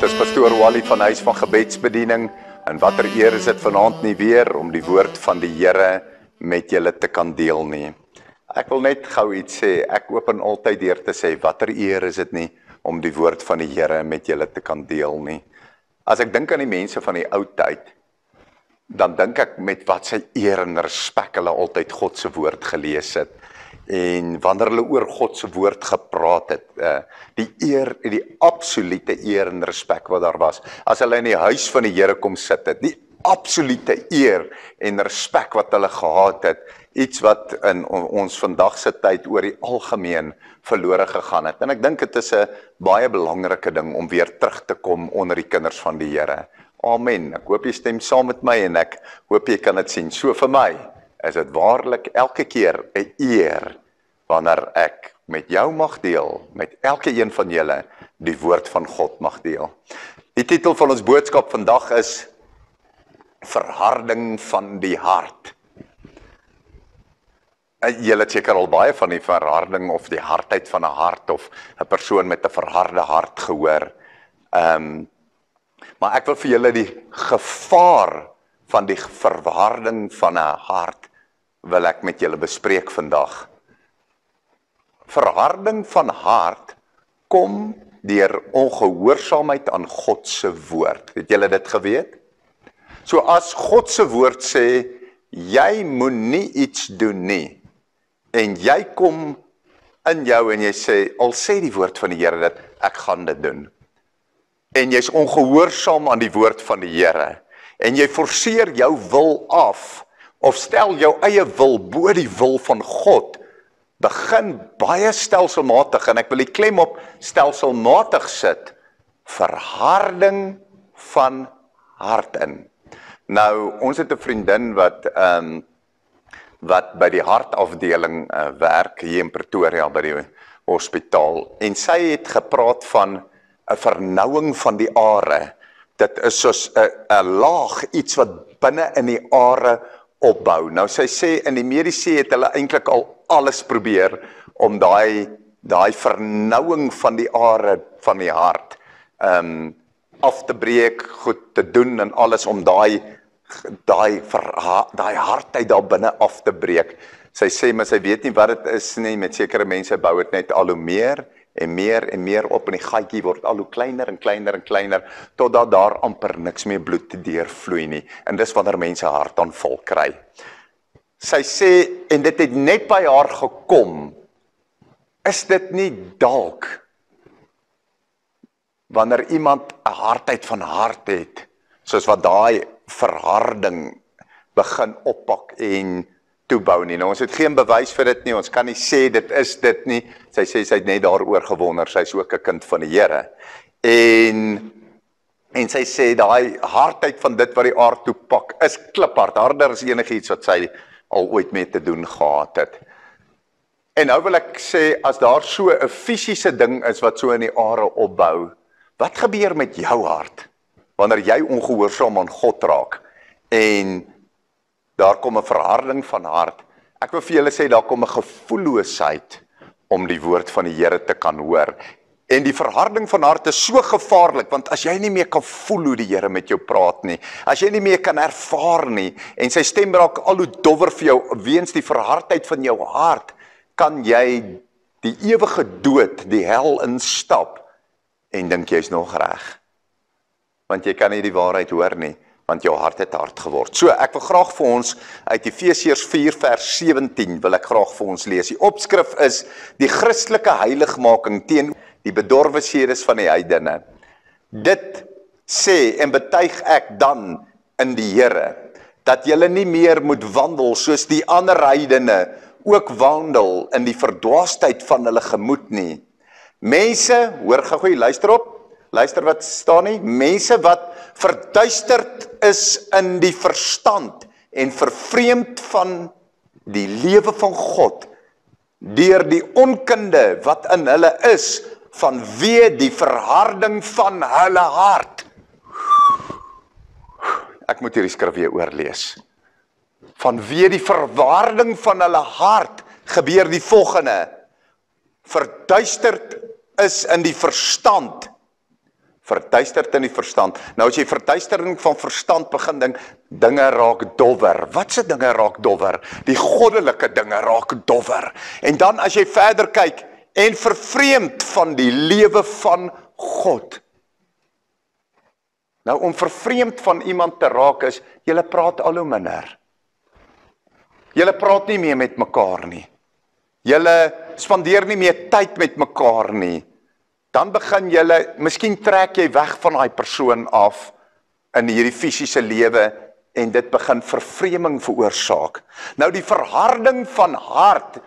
is pastoor Wally van Huis van Gebedsbediening en watter eer is dit vanaand nie weer om die woord van die Here met julle te kan deel nie. Ek wil net gou iets sê, ek open altyd deur te sê, watter eer is dit nie om die woord van die Here met julle te kan deel nie. As ek dink aan die mense van die ou tyd, dan dink ek met wat sy eer en respek hulle altyd God se woord gelees het. En wanneer hulle oor God se woord gepraat het, die eer, die absolute eer en respek wat daar was, as hulle in die huis van die Here kom sit het, die absolute eer en respek wat hulle gehad het, iets wat in ons vandag se tyd oor die algemeen verlore gegaan het. En ek dink dit is 'n baie belangrike ding om weer terug te kom onder die kinders van die Here. Amen. Ek hoop jy stem saam met my en ek hoop jy kan dit sien. So vir my is dit waarlik elke keer 'n eer wanneer ek met jou mag deel, met elke een van julle, die woord van God mag deel. Die titel van ons boodskap vandag is Verharding van die hart. Julle het seker al baie van die verharding of die hardheid van 'n hart of 'n persoon met 'n verharde hart gehoor. Maar ek wil vir julle die gevaar van die verharding van 'n hart wil ek met julle bespreek vandag. Verharding van hart kom deur ongehoorsaamheid aan God se woord. Het julle dit geweet? So as God se woord sê, jy moenie iets doen nie, en jy kom in jou en jy sê, al sê die woord van die Here dat ek gaan dit doen, en jy's ongehoorsaam aan die woord van die Here, en jy forceer jou wil af, of stel jou eie wil bo die wil van God, begin baie stelselmatig, en ek wil die klem op stelselmatig sit, verharding van hart in. Nou, ons het 'n vriendin wat by die hartafdeling werk, hier in Pretoria, by die hospitaal, en sy het gepraat van 'n vernouing van die are. Dit is soos 'n laag, iets wat binne in die are opbou. Nou, sy sê, in die mediese het hulle eintlik al alles probeer om daai vernouing van die are van die hart af te breek, goed te doen en alles om daai hardheid daar binne af te breek. Sy sê, maar sy weet nie wat dit is nie, met sekere mense bou dit net al hoe meer en meer op, en die gaatjie word al hoe kleiner en kleiner en kleiner, totdat daar amper niks meer bloed deurvloei nie, en dis wanneer mense hartaanval kry. Sy sê, en dit het net by haar gekom, is dit nie dalk, wanneer iemand 'n hardheid van hart het, soos wat daai verharding begin oppak en toebou nie. Nou, ons het geen bewys vir dit nie, ons kan nie sê dit is dit nie. Sy sê, sy het net daaroor gewonder, sy is ook 'n kind van die Here. En sy sê, daai hardheid van dit wat die aard toepak, is kliphard, harder as enigiets wat sy al ooit mee te doen gehad het. En nou wil ek sê, as daar so 'n fisiese ding is wat so in die are opbou, wat gebeur met jou hart, wanneer jy ongehoorsaam aan God raak, en daar kom 'n verharding van hart? Ek wil vir julle sê, daar kom 'n gevoelloosheid om die woord van die Here te kan hoor. En die verharding van hart is so gevaarlik, want as jy nie meer kan voel hoe die Here met jou praat nie, as jy nie meer kan ervaar nie, en sy stem raak al hoe dowwer vir jou, weens die verhardheid van jou hart, kan jy die ewige dood, die hel instap, en dink jy's nog reg. Want jy kan nie die waarheid hoor nie, want jou hart het hard geword. So, ek wil graag vir ons uit Efesiërs 4 vers 17 wil ek graag vir ons lees. Die opskrif is die Christelike heiligmaking teen die bedorwe sedes van die heidene. Dit sê en betuig ek dan in die Here, dat julle nie meer moet wandel soos die ander heidene ook wandel in die verdwaasheid van hulle gemoed nie. Mense, hoor gou, luister op, luister wat staan nie, mense wat verduisterd is in die verstand en vervreemd van die lewe van God, deur die onkunde wat in hulle is, vanweë die verharding van hulle hart. Ek moet hierdie skrif weer oorlees. Vanweë die verharding van hulle hart gebeur die volgende: verduisterd is in die verstand, Verduisterd in die verstand. Nou as jy verduistering van verstand begin dink, dinge raak dowwer. Wat se dinge raak dowwer? Die goddelike dinge raak dowwer. En dan as jy verder kyk, en vervreemd van die lewe van God. Nou om vervreemd van iemand te raak is, julle praat al hoe minder. Julle praat nie meer met mekaar nie. Julle spandeer nie meer tyd met mekaar nie. Dan begin julle, miskien trek jy weg van daai persoon af in hierdie fisiese lewe en dit begin vervreeming veroorsaak. Nou die verharding van hart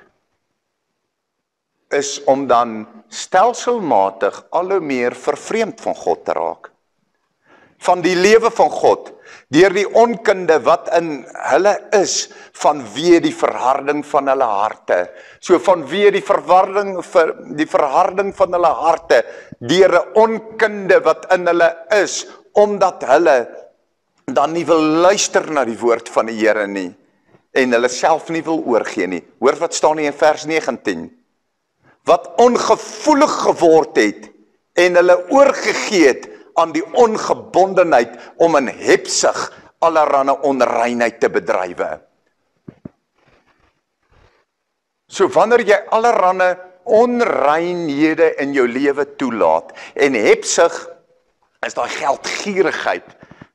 is om dan stelselmatig al hoe meer vervreemd van God te raak. Van die lewe van God, deur die onkunde wat in hulle is, vanweë die verharding van hulle harte. So vanweë die verharding van hulle harte, deur 'n onkunde wat in hulle is, omdat hulle dan nie wil luister na die woord van die Here nie, en hulle self nie wil oorgee nie. Hoor wat staan hier in vers 19. Wat ongevoelig geword het, en hulle oorgegee het, aan die ongebondenheid om in hebsug allerhande onreinheid te bedrywe. So wanneer jy allerhande onreinhede in jou lewe toelaat, en hebsug is daai geldgierigheid,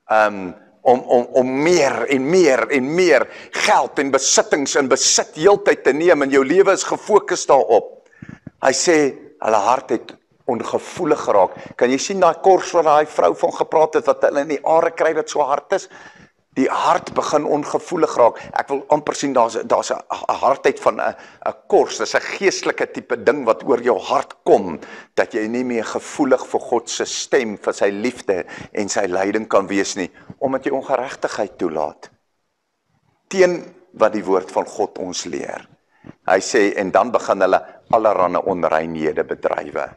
om meer en meer en meer geld en besittings en besit heeltyd te neem, en jou lewe is gefokus daarop. Hy sê, hulle hart het ongevoelig geraak. Kan jy sien daai kors wat daai vrou van gepraat het, wat hulle in die are kry wat so hard is? Die hart begin ongevoelig raak. Ek wil amper sien, daar's 'n hardheid van 'n kors, dis 'n geestelike tipe ding wat oor jou hart kom, dat jy nie meer gevoelig vir God se stem, vir sy liefde en sy leiding kan wees nie, omdat jy ongeregtigheid toelaat. Teen wat die woord van God ons leer. Hy sê, en dan begin hulle allerhande onreinhede bedrywe.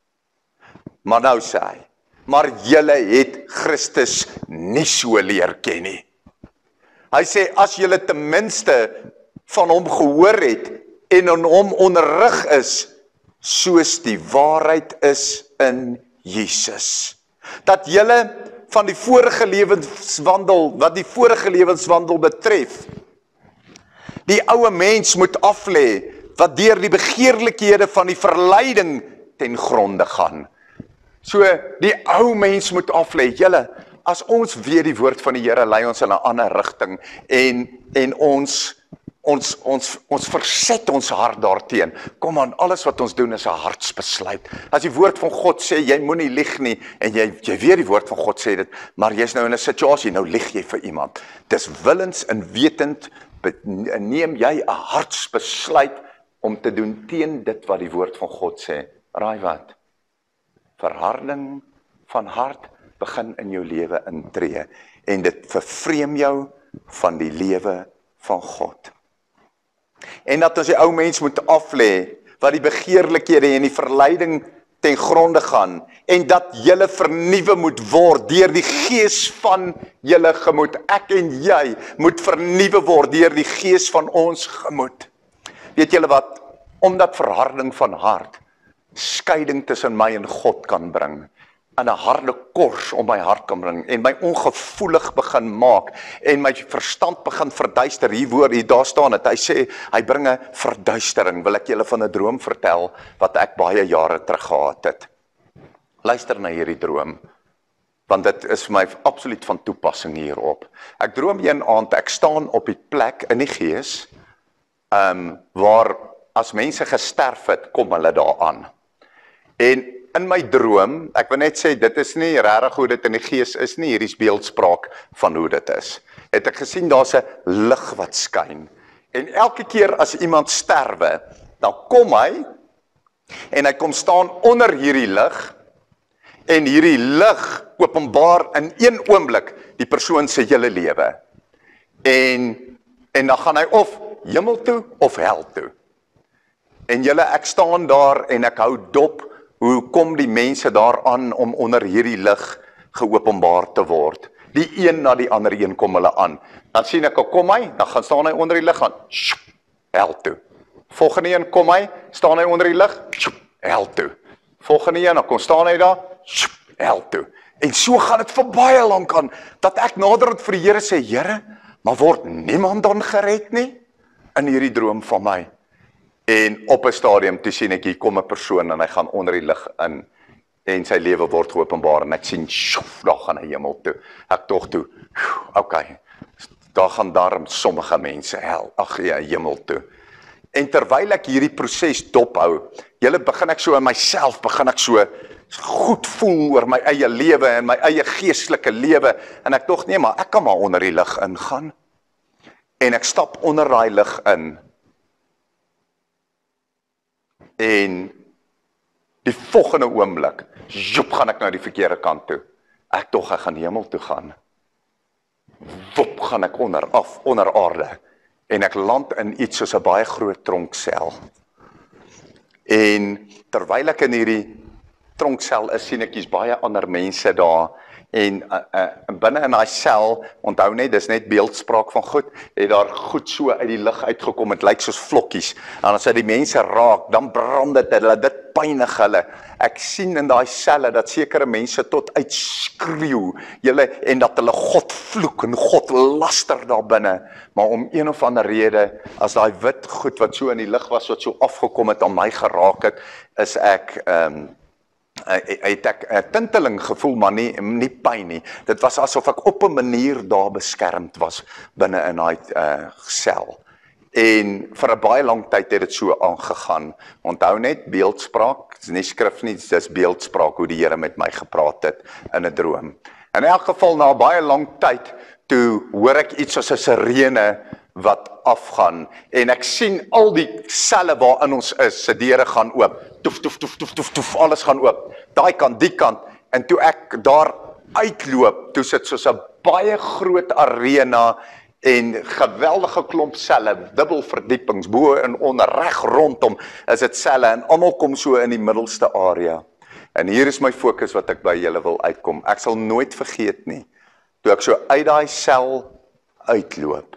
Maar nou sê hy, maar julle het Christus nie so leer ken nie. Hy sê, as julle ten minste van hom gehoor het, en in hom onderrig is, soos die waarheid is in Jesus. Dat julle van die vorige lewenswandel, wat die vorige lewenswandel betref, die ouwe mens moet aflê, wat deur die begeerlikhede van die verleiding ten gronde gaan. So, die ou mens moet aflê. Julle, as ons weet die woord van die Here lei ons in 'n ander rigting, en ons verset ons hart daarteen. Kom aan, alles wat ons doen is 'n hartsbesluit. As die woord van God sê, jy moenie lieg nie, en jy weet die woord van God sê dit, maar jy's nou in 'n situasie, nou lieg jy vir iemand. Dis willens en wetend, neem jy 'n hartsbesluit om te doen teen dit wat die woord van God sê. Raai wat? Verharding van hart begin in jou lewe intree, en dit vervreem jou van die lewe van God. En dat ons die ou mens moet aflê, wat die begeerlikhede en die verleiding ten gronde gaan, en dat julle vernuwe moet word deur die gees van julle gemoed. Ek en jy moet vernuwe word deur die gees van ons gemoed. Weet julle wat? Omdat verharding van hart skeiding tussen my en God kan bring, en 'n harde kors om my hart kan bring, en my ongevoelig begin maak, en my verstand begin verduister. Hier daar staan het, hy sê, hy bring 'n verduistering. Wil ek julle van 'n droom vertel, wat ek baie jare terug gehad het. Luister na hierdie droom, want dit is vir my absoluut van toepassing hierop. Ek droom een aand, ek staan op die plek in die gees, waar as mense gesterf het, kom hulle daar aan. En in my droom, ek wil net sê, dit is nie regtig hoe dit in die gees is nie, hier is beeldspraak van hoe dit is. Het ek gesien, daar's 'n lig wat skyn. En elke keer as iemand sterwe, dan kom hy, en hy kom staan onder hierdie lig, en hierdie lig openbaar in een oomblik die persoon se hele lewe. En dan gaan hy of hemel toe, of hel toe. En julle, ek staan daar, en ek hou dop, hoe kom die mense daaraan om onder hierdie lig geopenbaar te word. Die een na die ander een kom hulle aan. Dan sien ek, kom hy, dan gaan staan hy onder die lig, gaan, hel toe. Volgende een kom hy, staan hy onder die lig, hel toe. Volgende een, dan kom staan hy daar, hel toe. En so gaan dit vir baie lank aan, dat ek naderhand vir die Here sê, Here, maar word niemand dan gered nie? In hierdie droom van my. En op 'n stadium, toe sien ek, hier kom 'n persoon, en hy gaan onder die lig in, en sy lewe word geopenbaar, en ek sien, sjoef, daar gaan hy hemel toe. Ek tog toe, okay, daar gaan daarom sommige mense hemel toe. En terwyl ek hierdie proses dophou, begin ek so in myself, begin ek so goed voel oor my eie lewe en my eie geestelike lewe, en ek dog, nee, maar ek kan maar onder die lig ingaan. En ek stap onder daai lig in, en die volgende oomblik, joep, gaan ek na die verkeerde kant toe. Ek dog, ek gaan hemel toe gaan. Wop, gaan ek onder aarde. En ek land in iets soos 'n baie groot tronksel. En terwyl ek in hierdie tronksel is, sien ek hier's baie ander mense daar. En binne in daai sel, onthou net, dis net beeldspraak van goed, het daar goed so uit die lug uitgekom, het lyk soos vlokkies. En as die mense raak, dan brand dit hulle, dit pynig hulle. Ek sien in daai selle dat sekere mense tot uitskreeu, en dat hulle God vloek en God laster daar binne. Maar om een of ander rede, as daai wit goed wat so in die lug was, wat so afgekom het, aan my geraak het, is ek het ek 'n tinteling gevoel, maar nie pyn nie. Dit was asof ek op 'n manier daar beskermd was binne in daai sel. En vir 'n baie lang tyd het dit so aangegaan. Onthou net, beeldspraak, dis nie skrif nie, dis beeldspraak hoe die Here met my gepraat het in 'n droom. In elk geval, na baie lang tyd, toe hoor ek iets soos 'n sirene wat afgaan, en ek sien al die selle waarin ons is, se deure gaan oop, toef, toef, toef, toef, toef, toef, alles gaan oop, daai kant, die kant, en toe ek daar uitloop, toe sit soos 'n baie groot arena, en geweldige klomp selle, dubbel verdiepings, bo en onder, reg rondom, is dit selle, en almal kom so in die middelste area. En hier is my fokus wat ek by julle wil uitkom. Ek sal nooit vergeet nie, toe ek so uit daai sel uitloop,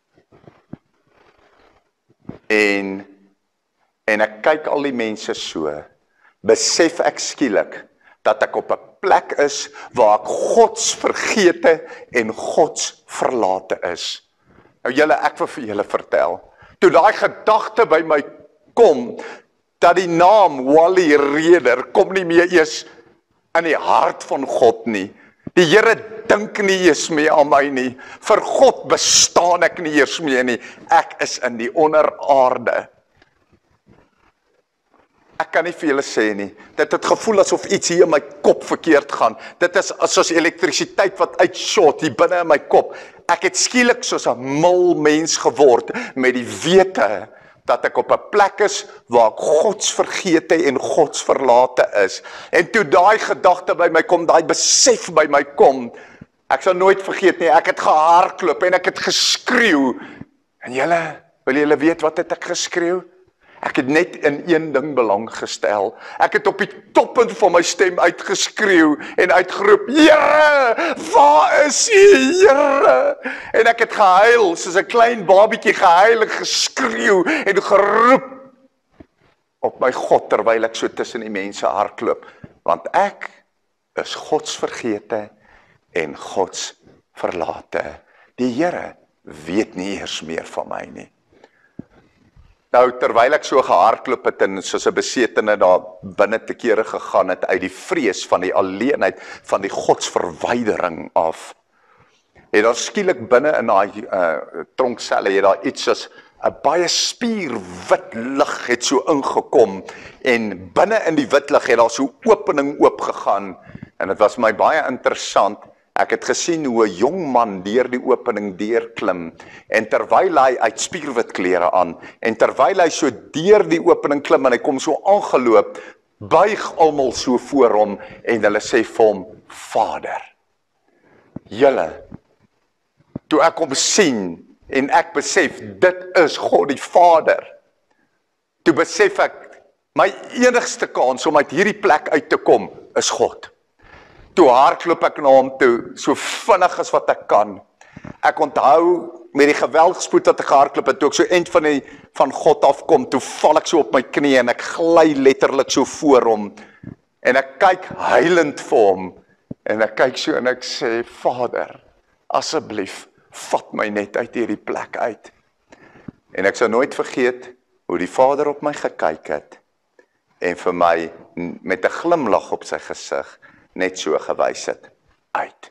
en ek kyk al die mense so, besef ek skielik, dat ek op 'n plek is, waar ek Gods vergete en Gods verlate is. Nou ek wil vir julle vertel, toe daai gedagte by my kom, dat die naam Wally Reder, kom nie meer eers in die hart van God nie. Die Here dink nie eers meer aan my nie, vir God bestaan ek nie eers meer nie, ek is in die onderaarde. Ek kan nie vir julle sê nie, dit het gevoel asof iets hier in my kop verkeerd gaan, dit is soos elektrisiteit wat uitshot hier binne in my kop. Ek het skielik soos 'n mal mens geword, met die wete, dat ek op 'n plek is, waar ek Gods vergete en Gods verlate is. En toe daai gedagte by my kom, daai besef by my kom, ek sal nooit vergeet nie, ek het gehardloop en ek het geskreeu. En wil julle weet wat het ek geskreeu? Ek het net in een ding belang gestel. Ek het op die toppunt van my stem uitgeskreeu en uitgeroep, Here, waar is U, Here? En ek het gehuil, soos 'n klein babietjie gehuil en geskreeu en geroep op my God, terwyl ek so tussen die mense hardloop. Want ek is Gods vergete en Gods verlate. Die Here weet nie eers meer van my nie. Nou, terwyl ek so gehardloop het en soos 'n besetene daar binne te kere gegaan het, uit die vrees van die alleenheid, van die godsverwydering af, het daar skielik binne in daai tronkselle, het daar iets soos 'n baie spierwit lig het so ingekom, en binne in die wit lig het daar so opening oopgegaan, en dit was my baie interessant. Ek het gesien hoe 'n jong man deur die opening deurklim, en terwyl hy uit spierwit klere aan, en terwyl hy so deur die opening klim, en hy kom so aangeloop, buig almal so voor hom, en hulle sê vir hom, Vader. Toe ek hom sien, en ek besef, dit is God die Vader, toe besef ek, my enigste kans om uit hierdie plek uit te kom, is God. Toe hardloop ek na hom toe, so vinnig as wat ek kan. Ek onthou, met die geweldspoed wat ek gehardloop het, toe ek so eind van God afkom, toe val ek so op my knie, en ek gly letterlik so voor hom, En ek kyk huilend vir hom, en ek kyk so en ek sê, Vader, asseblief, vat my net uit hierdie plek uit. En ek sal nooit vergeet hoe die Vader op my gekyk het, en vir my met 'n glimlag op sy gesig net so gewys het, uit.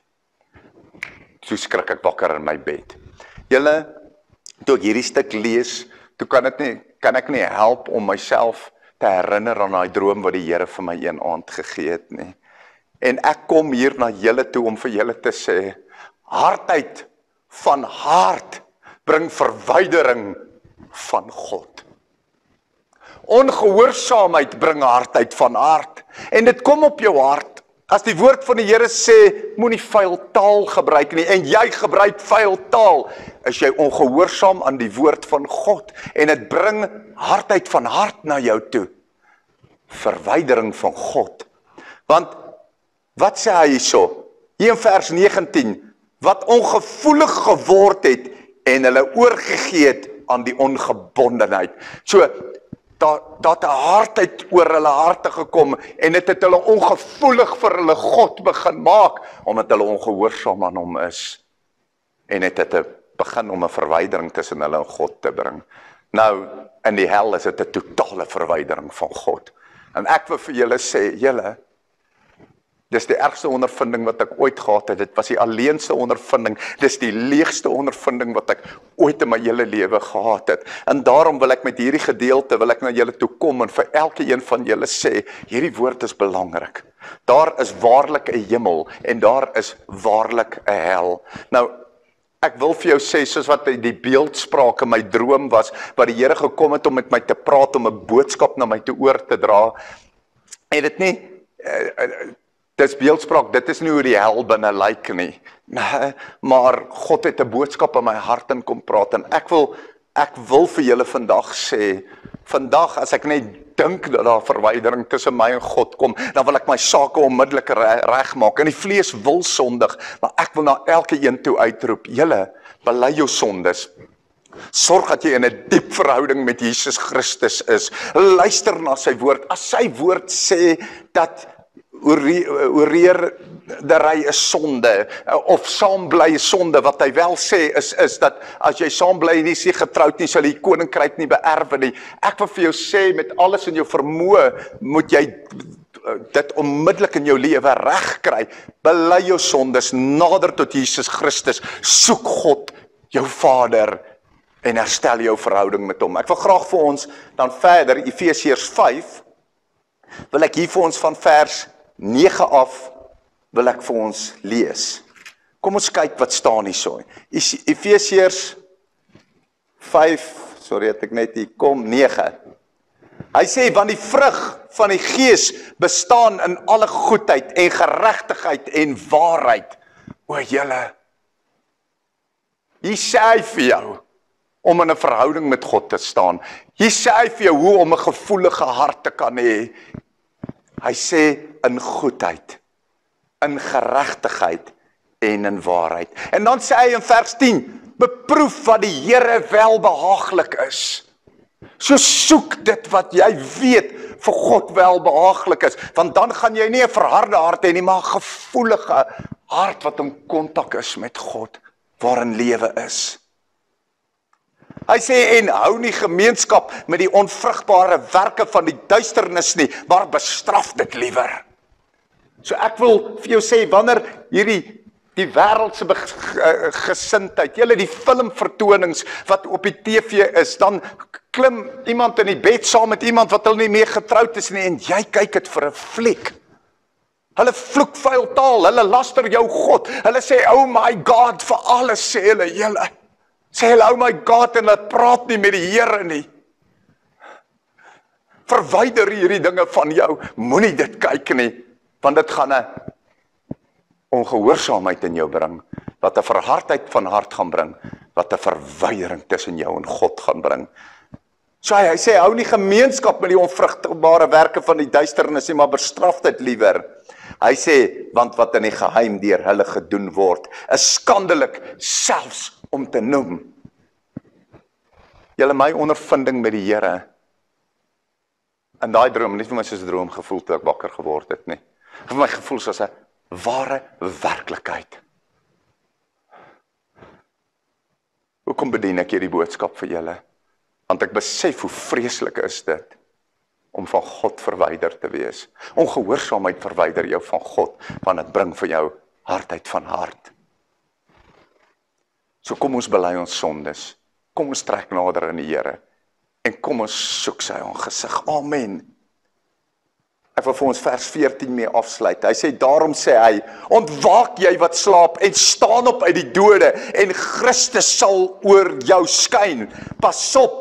Toe skrik ek wakker in my bed. Julle, toe ek hierdie stuk lees, toe kan ek nie help om myself te herinner aan daai droom wat die Here vir my een aand gegee het nie. En ek kom hier na julle toe om vir julle te sê, hardheid van hart bring verwydering van God. Ongehoorsaamheid bring hardheid van hart. En dit kom op jou hart. As die woord van die Here sê, moenie vuil taal gebruik nie, en jy gebruik vuil taal, is jy ongehoorsaam aan die woord van God. En dit bring hardheid van hart na jou toe. Verwydering van God. Want, wat sê hy hierso? Hier in vers 19, wat ongevoelig geword het, en hulle oorgegee het aan die ongebondenheid. So, dat 'n hardheid oor hulle harte gekom, en dit het hulle ongevoelig vir hulle God begin maak, omdat hulle ongehoorsaam aan hom is. En het begin om 'n verwydering tussen hulle en God te bring. Nou, in die hel is dit 'n totale verwydering van God. En ek wil vir julle sê, julle, dis die ergste ondervinding wat ek ooit gehad het. Dit was die alleenste ondervinding. Dis die leegste ondervinding wat ek ooit in my hele lewe gehad het. En daarom wil ek met hierdie gedeelte, wil ek na julle toe kom en vir elke een van julle sê, hierdie woord is belangrik. Daar is waarlik 'n hemel en daar is waarlik 'n hel. Nou, ek wil vir jou sê, soos wat die beeldspraak in my droom was, wat die Here gekom het om met my te praat, om 'n boodskap na my toe oor te dra, en dit nie, dis beeldspraak, dit is nie hoe die hel binne lyk nie. Nee, maar God het 'n boodskap in my hart in kom praat, en ek wil vir julle vandag sê, vandag as ek net dink dat daar verwydering tussen my en God kom, dan wil ek my sake onmiddellik regmaak. En die vlees wil sondig, maar ek wil na elke een toe uitroep, julle, bely jou sondes. Sorg dat jy in 'n diep verhouding met Jesus Christus is. Luister na sy woord. As sy woord sê dat oreerdery is sonde, of saam bly is sonde, wat hy wel sê is dat as jy saam bly en nie sê getroud nie, sal jy die koninkryk nie beerwe nie. Ek wil vir jou sê, met alles in jou vermoë, moet jy dit onmiddellik in jou lewe reg kry. Bely jou sondes, nader tot Jesus Christus, soek God, jou Vader, en herstel jou verhouding met hom. Ek wil graag vir ons dan verder, Efesiërs 5, wil ek hier vir ons van vers 9 af, wil ek vir ons lees. Kom ons kyk wat staan hierso. Efesiërs 5, sorry het ek net hier kom, 9. Hy sê, want die vrug van die Gees bestaan in alle goedheid en geregtigheid en waarheid. O julle, hier sê hy vir jou, om in 'n verhouding met God te staan. Hier sê hy vir jou hoe om 'n gevoelige hart te kan hê. Hy sê in goedheid, in geregtigheid en in waarheid. En dan sê hy in vers 10, beproef wat die Here welbehaaglik is. So soek dit wat jy weet vir God welbehaaglik is, want dan gaan jy nie 'n verharde hart hê nie, maar 'n gevoelige hart wat in kontak is met God, waarin lewe is. Hy sê, en hou nie gemeenskap met die onvrugbare werke van die duisternis nie, maar bestraf dit liewer. So ek wil vir jou sê, wanneer die wêreldse gesindheid, julle die filmvertonings wat op die TV is, dan klim iemand in die bed saam met iemand wat hulle nie meer getroud is nie, en jy kyk dit vir 'n fliek. Hulle vloek vuil taal, hulle laster jou God, hulle sê, oh my God, vir alles sê hulle, julle. Sê hulle, oh my God, en hulle praat nie met die Here nie. Verwyder hierdie dinge van jou, moenie dit kyk nie, want dit gaan 'n ongehoorsaamheid in jou bring, wat 'n verhardheid van hart gaan bring, wat 'n verwydering tussen jou en God gaan bring. So hy sê, hou nie gemeenskap met die onvrugbare werke van die duisternis nie, maar bestraf dit liewer. Hy sê, want wat in die geheim deur hulle gedoen word, is skandelik selfs om te noem. Julle, my ondervinding met die Here in daai droom, nie vir my soos 'n droom gevoel toe ek wakker geword het nie. Vir my gevoel soos 'n ware werklikheid. Hoekom bedien ek hierdie boodskap vir julle? Want ek besef hoe vreeslik is dit om van God verwyder te wees. Ongehoorsaamheid verwyder jou van God, want dit bring vir jou hardheid van hart. So kom ons bely ons sondes, kom ons trek nader aan die Here, en kom ons soek sy aangesig. Amen. Ek wil vir ons vers 14 mee afsluit. Hy sê, daarom sê hy, ontwaak jy wat slaap, en staan op uit die dode, en Christus sal oor jou skyn. Pas op,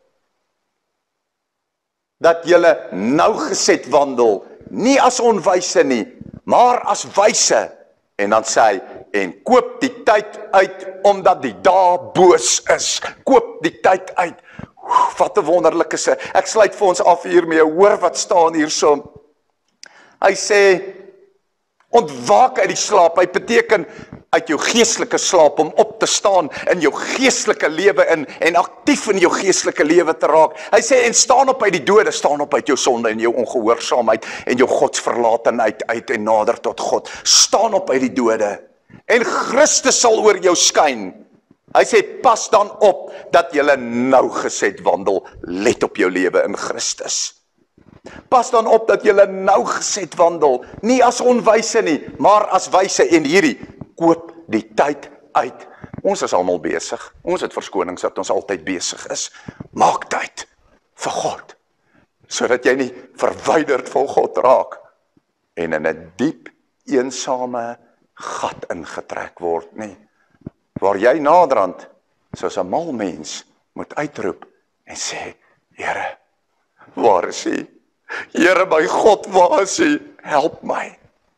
dat julle nougeset wandel, nie as onwyse nie, maar as wyse. En dan sê hy, en koop die tyd uit, omdat die dae boos is. Koop die tyd uit. Wat 'n wonderlike se. Ek sluit vir ons af hiermee, hoor wat staan hierso. Hy sê, ontwaak uit die slaap, hy beteken uit jou geestelike slaap om op te staan in jou geestelike lewe in en aktief in jou geestelike lewe te raak. Hy sê, en staan op uit die dode, staan op uit jou sonde en jou ongehoorsaamheid en jou godsverlatenheid uit en nader tot God. Staan op uit die dode en Christus sal oor jou skyn. Hy sê, pas dan op dat jy nougeset wandel, let op jou lewe in Christus. Pas dan op dat jy nougeset wandel, nie as onwyse nie, maar as wyse. En hierdie, koop die tyd uit. Ons is almal besig. Ons het verskonings dat ons altyd besig is. Maak tyd vir God, sodat jy nie verwyderd van God raak en in 'n diep, eensame gat ingetrek word nie. Waar jy naderhand, soos 'n mal mens, moet uitroep en sê, Here, waar is U? Here my God, waar is U? Help my.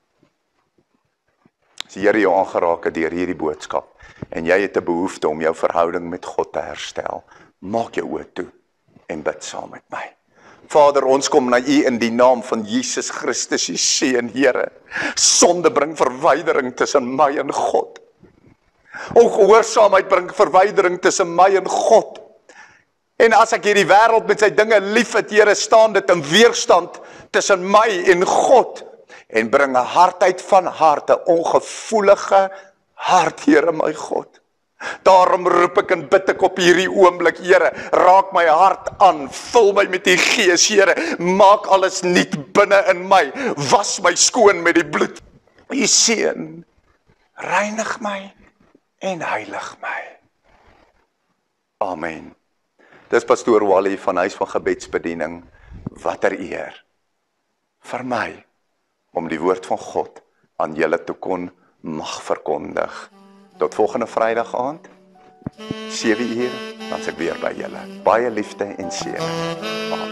As die Here jou aangeraak het deur hierdie boodskap, en jy het 'n behoefte om jou verhouding met God te herstel, maak jou oë toe en bid saam met my. Vader, ons kom na U in die naam van Jesus Christus, U Seun, Here. Sonde bring verwydering tussen my en God. Ongehoorsaamheid bring verwydering tussen my en God. En as ek hierdie wêreld met sy dinge lief het, Here, staan dit in weerstand tussen my en God. En bring 'n hardheid van hart, 'n ongevoelige hart, Here, my God. Daarom roep ek en bid ek op hierdie oomblik, Here, raak my hart aan, vul my met die Gees, Here, maak alles nuut binne in my, was my skoon met die bloed. U Seun, reinig my en heilig my. Amen. Dis pastoor Wally van Huis van Gebedsbediening. Watter eer vir my om die woord van God aan julle te kon mag verkondig. Tot volgende Vrydagaand, 7 uur, dan is ek weer by julle. Baie liefde en seën.